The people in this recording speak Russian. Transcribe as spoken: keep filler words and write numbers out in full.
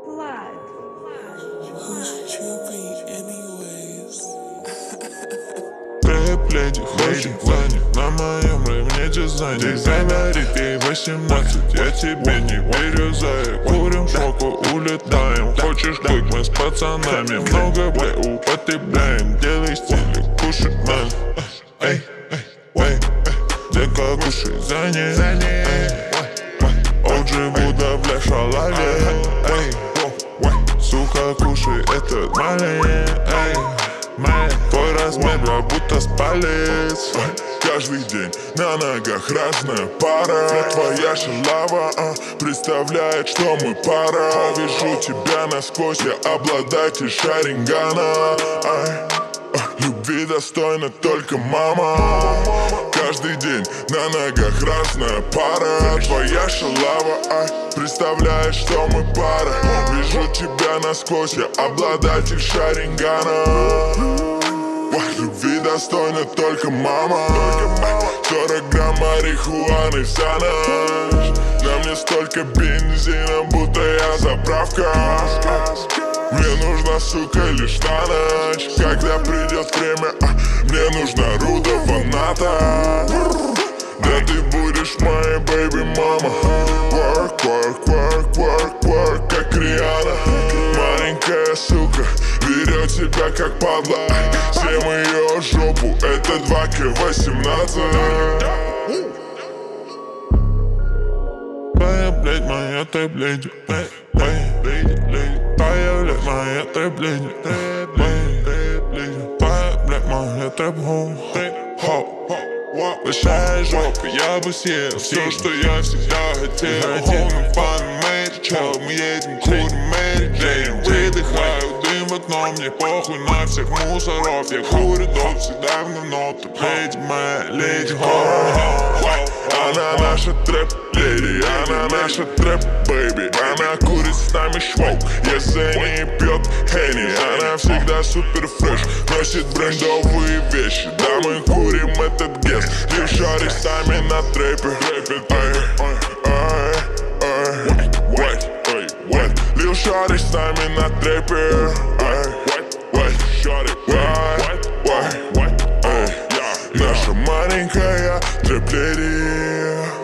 клад. Трэп, леди, хочет занят на моем ремне дизайне. Говорит ей восемнадцать, я тебе не верю, зая. Курим шоку, улетаем. Хочешь клик, мы с пацанами много бля употребляем. Делай стиль, кушать надо. Эй, эй, эй, дека кушай за ней. о джи Buda, бля, шалаве. Сука, кушай этот малень. Твой размер, бля, будто спалец. Каждый день на ногах разная пара. Твоя шалава а, представляет, что мы пара. Вижу тебя насквозь, я обладатель шарингана. Ай, а, любви достойна только мама. Каждый день на ногах разная пара. Твоя шалава ай, представляет, что мы пара. Вижу тебя насквозь, я обладатель шарингана. Любви достойна только мама. Сорок грамм марихуаны вся ночь. На мне столько бензина, будто я заправка. Мне нужна, сука, лишь на ночь. Когда придет время, а, мне нужна руда фаната. Да ты будешь моей бэйби мама. Work, work, work, work, work, как Риана. Маленькая сука берет себя как падла. Всем ее жопу, это два ка восемнадцать. Твоя, блядь, моя трэп леди. Твоя, блядь, моя трэп леди. Твоя, блядь, моя трэп хоу. Большая жопа, я бы съел все, что я всегда хотел. Homie, fun, made чел, мы едем, курим, Мэри Джейн. Выдыхаю дым в окно, мне похуй на всех мусоров. Я курю доп, всегда в говно. Ты леди, моя леди, она наша трэп леди, она наша трэп бэйби. Она курит с нами шмок, если не пьет Henny. Она всегда супер фреш, носит брендовые вещи. Да, мы курим этот гес, лишь шари с нами на трэпе. Лил шари с нами на трэпе. Наша маленькая трэп леди.